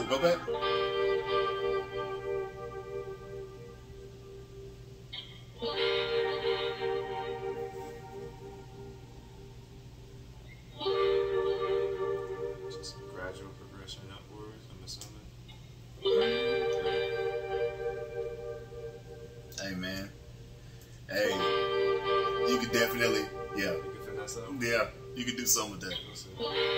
it. Go back. Just a gradual progression upwards, I'm assuming. Hey, man. Hey, you could definitely, yeah. You can finesse up. Yeah, you could do something with that. We'll see.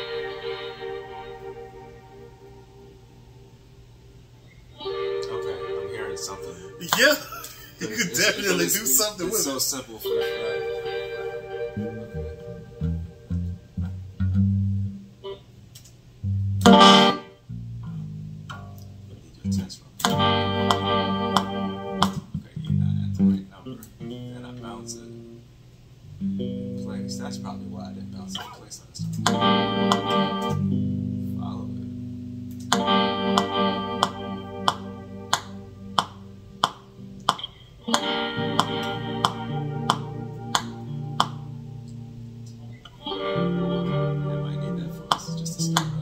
Okay, I'm hearing something. Yeah, you could definitely do something with it. It's so simple for that. That's probably why I didn't bounce into place last time. Follow it. I might need that for us just to step up.